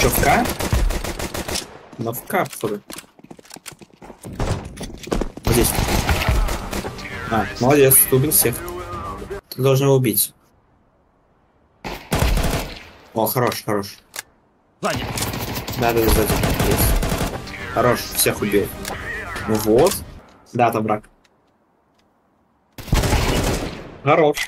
Че, в К? На в К, походу. Вот здесь. А, молодец, ты убил всех. Ты должен его убить. О, хорош, хорош. Сзади. Да, сзади. Есть. Хорош, всех убил. Ну вот. Да, там враг. Хорош.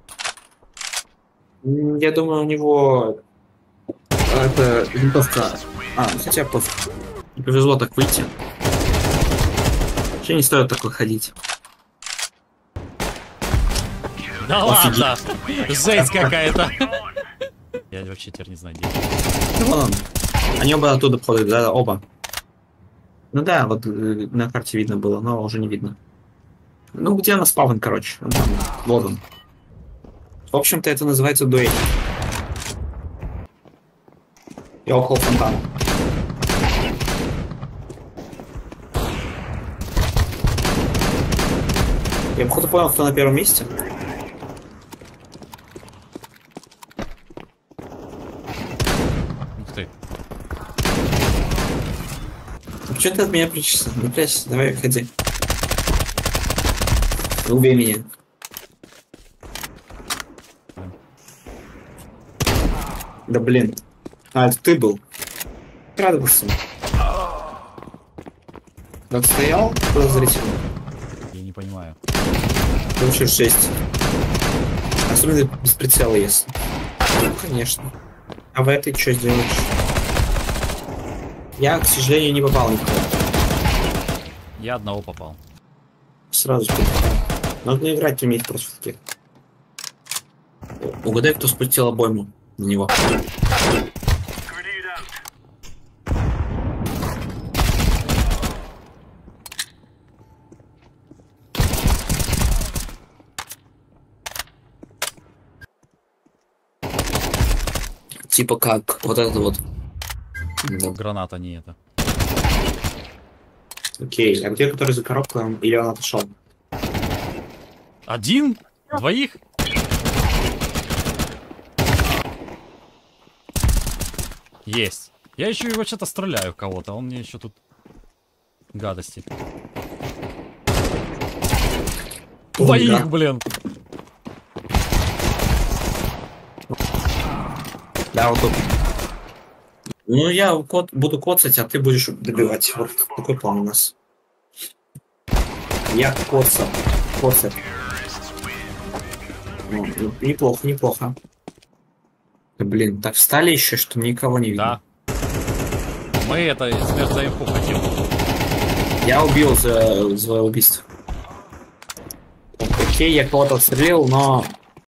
Я думаю, у него это винтовка. А, хотя пофиг. Не повезло так выйти. Вообще не стоит так выходить. Да ладно! Жесть какая-то! Я вообще теперь не знаю, где. Ну, вон он. Они оба оттуда подходят, да, оба. Ну да, вот на карте видно было, но уже не видно. Ну, где она спавн, короче? Там, вот он. В общем-то, это называется дуэль. Я около фонтана. Я походу понял, кто на первом месте. Ух ты. Почему ты от меня прячешься? Не прячься, давай, ходи. Убей меня. Да блин. А, это ты был. Радовался. Как стоял, подозрительно. Я не понимаю. Вообще жесть. Особенно без прицела, если. Ну, конечно. А в этой что сделаешь? Я, к сожалению, не попал никуда. Я одного попал. Сразу же. Нужно играть уметь просто в таких. Угадай, кто спустил обойму на него. Типа как вот это вот. Да. Граната не это. Окей, а где который за коробкой, или он отошел? Один? Двоих? Есть. Я еще его что-то стреляю в кого-то, он мне еще тут гадости. Двоих, блин. Да, вот тут. Ну, я буду коцать, а ты будешь добивать. Вот такой план у нас. Я коцал. Коцать. Ну, неплохо, неплохо. Да, блин, так встали еще, что никого не видно. Да. Мы это смерть за инфу хотим. Я убил за убийство. Окей, я кого-то отстрелил, но